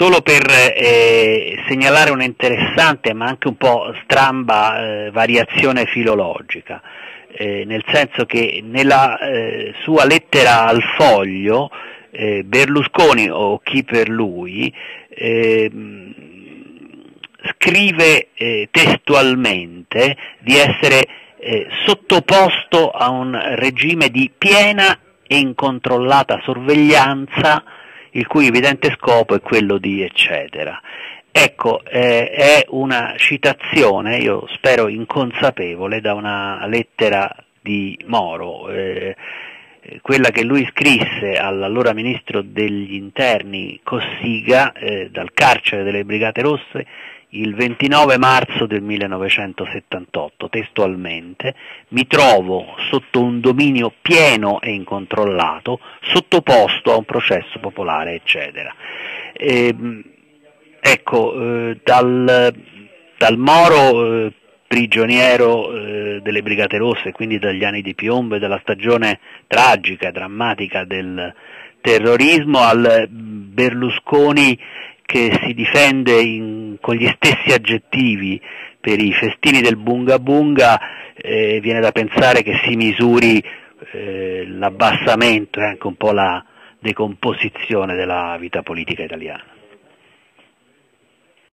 solo per segnalare un'interessante ma anche un po' stramba variazione filologica, nel senso che nella sua lettera al Foglio Berlusconi, o chi per lui, scrive testualmente di essere sottoposto a un regime di piena e incontrollata sorveglianza, il cui evidente scopo è quello di eccetera. Ecco, è una citazione, io spero inconsapevole, da una lettera di Moro, quella che lui scrisse all'allora ministro degli interni Cossiga dal carcere delle Brigate Rosse il 29 marzo del 1978, testualmente: mi trovo sotto un dominio pieno e incontrollato, sottoposto a un processo popolare, eccetera. Dal Moro prigioniero delle Brigate Rosse, quindi dagli anni di piombo e dalla stagione tragica e drammatica del terrorismo, al Berlusconi che si difende con gli stessi aggettivi per i festini del bunga bunga, viene da pensare che si misuri l'abbassamento e anche un po' la decomposizione della vita politica italiana.